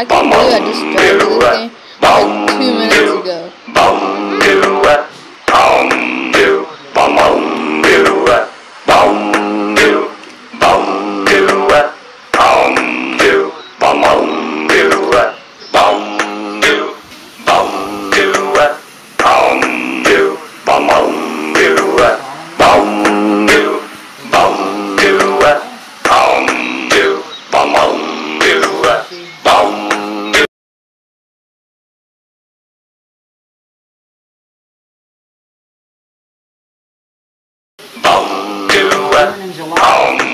can't believe I just started this game like 2 minutes ago. In July.